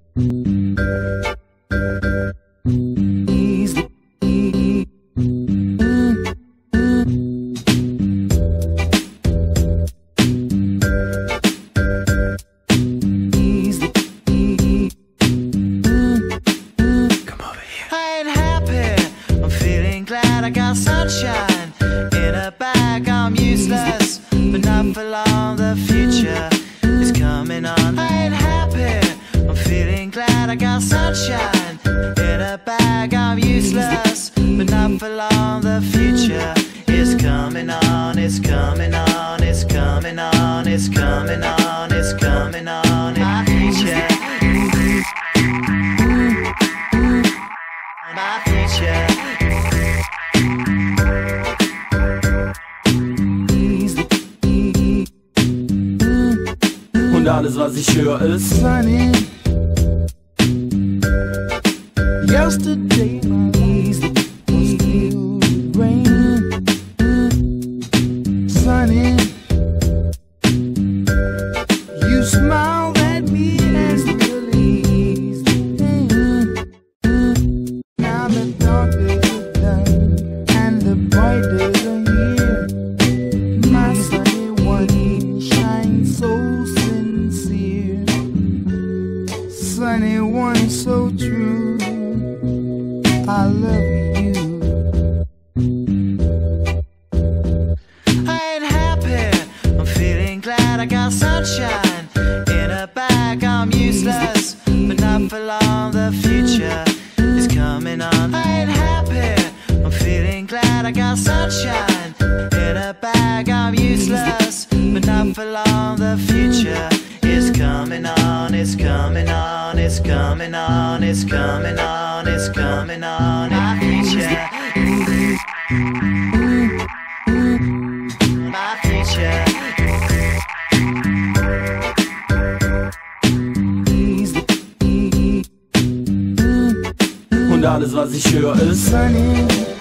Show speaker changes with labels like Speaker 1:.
Speaker 1: I got sunshine in a bag. I'm useless, but not for long. The future is coming on. I ain't happy, I'm feeling glad. I got sunshine in a bag. I'm useless, but not for long. The future is coming on. It's coming on. It's coming on. It's coming on. It's coming on. My future, my future.
Speaker 2: Und alles, was ich höre, ist
Speaker 3: sunny. Yesterday my days was filled with rain. Sunny, you smiled at me as released the pain. Now the dark days are done and the bright days are here. My sunny one shines so sincere, sunny one so true. I love you.
Speaker 1: I ain't happy, I'm feeling glad. I got sunshine in a bag. I'm useless, but not for long. The future is coming on. I ain't happy, I'm feeling glad. I got sunshine in a bag. I'm useless, but not for long. The future is coming on. It's coming on. It's coming on. It's coming on. It's coming on. My future, my future.
Speaker 2: und alles, was ich höre, ist
Speaker 3: Sunny.